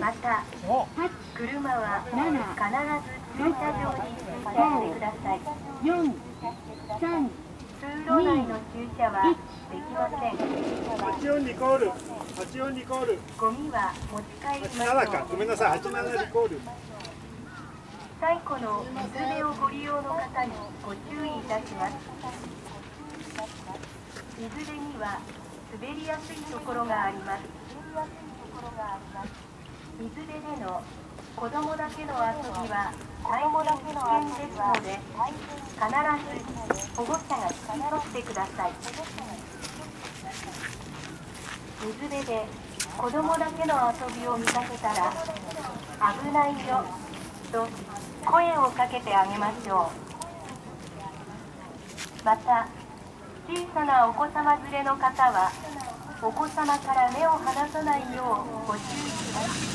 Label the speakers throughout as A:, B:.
A: また、車は必ず駐車場に停車してください。通路内の駐車はできません。
B: 84リコール。84リコール。
A: ゴミは持ち帰りましょう。
B: 87か。ごめんなさい。87リコール。
A: 最古の水辺をご利用の方にご注意いたします。水辺には滑りやすいところがあります。水辺での子供だけの遊びは大変危険ですので、必ず保護者が付き添ってください。水辺で子供だけの遊びを見かけたら危ないよと声をかけてあげましょう。また、小さなお子様連れの方はお子様から目を離さないようご注意ください。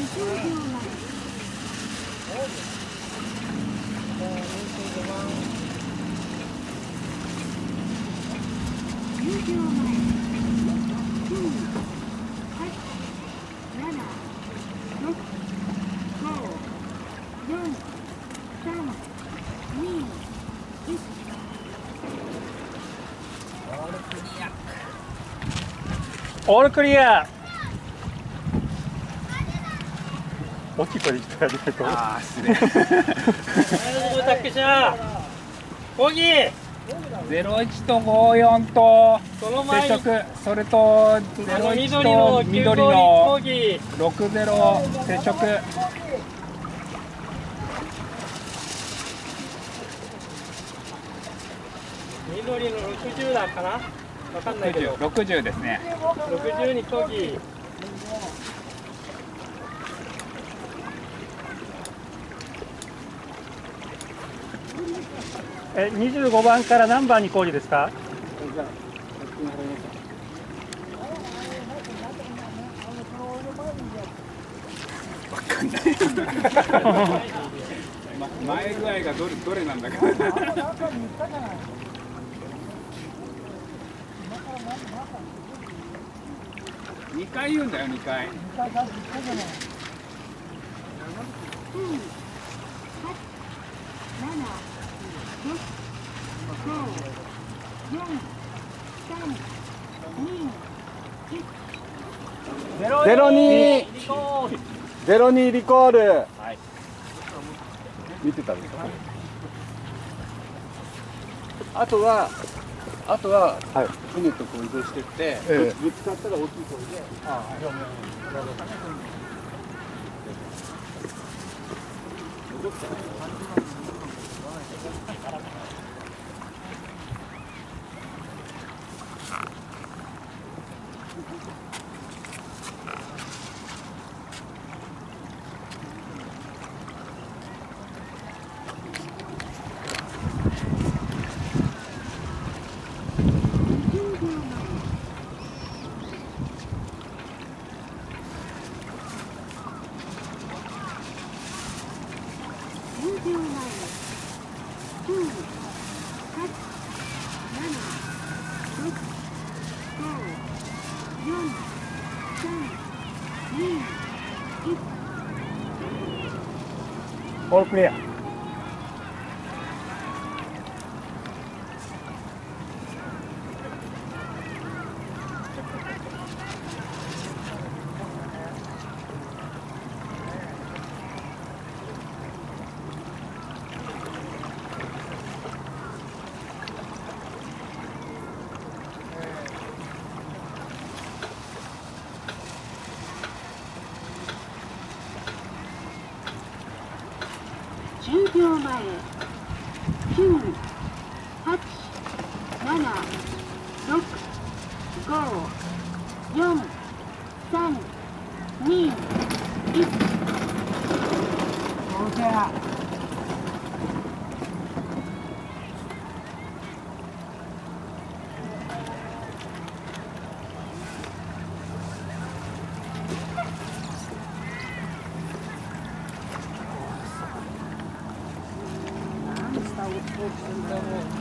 C: オールクリア。大きい声で言ったら出ると。
D: ああ、失礼。
E: ボギー。
D: 01と54と接触、それと01と緑の60接触。
E: 緑の60だかな。わかんないけど。
D: 60ですね。
E: 60にコギー。
C: 25番から何番に抗議ですか？
D: わかんない。前具合がどれなんだか。2回言うんだよ、2回。
B: 02リコール。はい。見てたんですか。あとは、はい、船とこう移動してって、ぶつかったら大きい声で。
C: オールクリア。
A: 10秒前、9、8、7、6、5、4、3、2、1。
E: こんなもん。